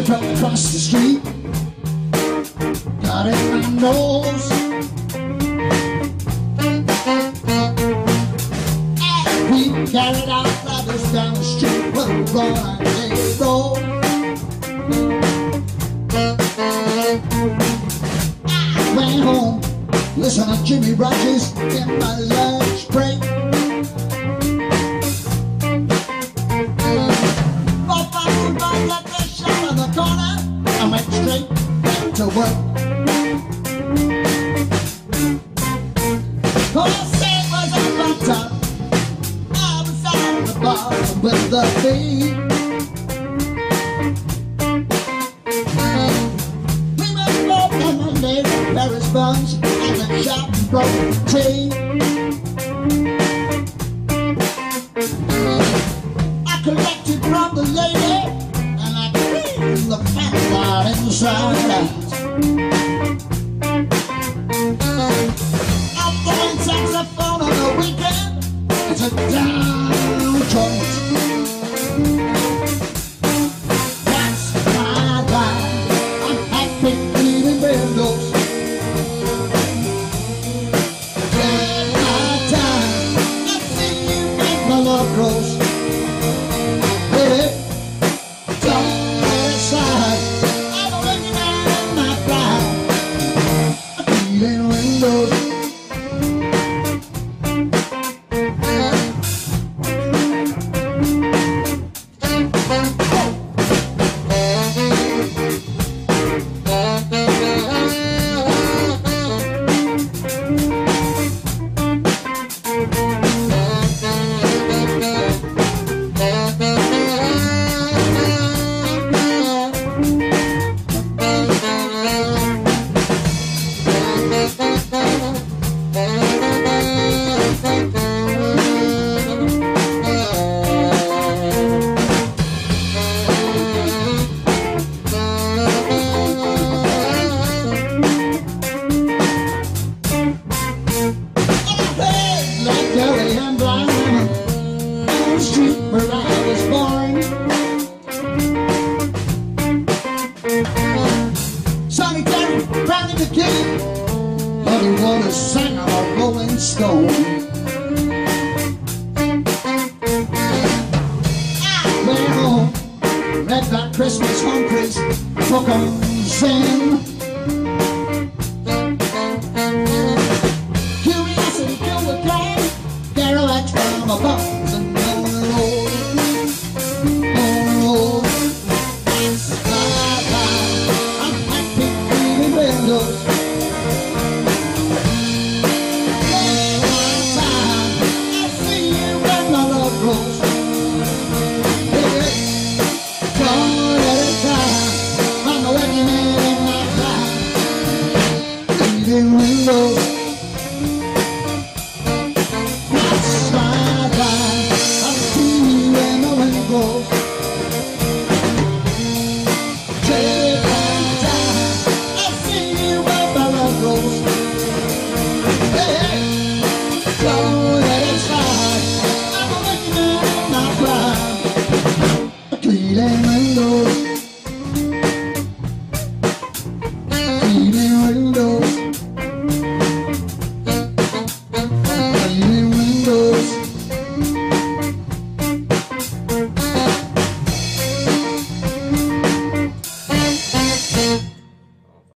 from across the street. Got it in my nose. And we carried our brothers down the street with a run and they roll. I went home, listen to Jimmy Rogers in my lunch break. At the shop in the corner, I went straight back to work. All I said was up on top, I was on the bottom with the beat. We went broke on Monday with Paris buns and the shop broke tea. I collected from the lady the fat part inside out. I'm throwing saxophone on the weekend. It's a down joint. That's my life. I'm happy cleaning windows. Take my time. Let's see you make my love grows. Baby, don't where I was born. Sonny Terry, Brandon McKee, but he was a singer of Rolling Stone. I went home, read that Christmas home priest, book on Zen. Curiosity killed the cat, derelict from above.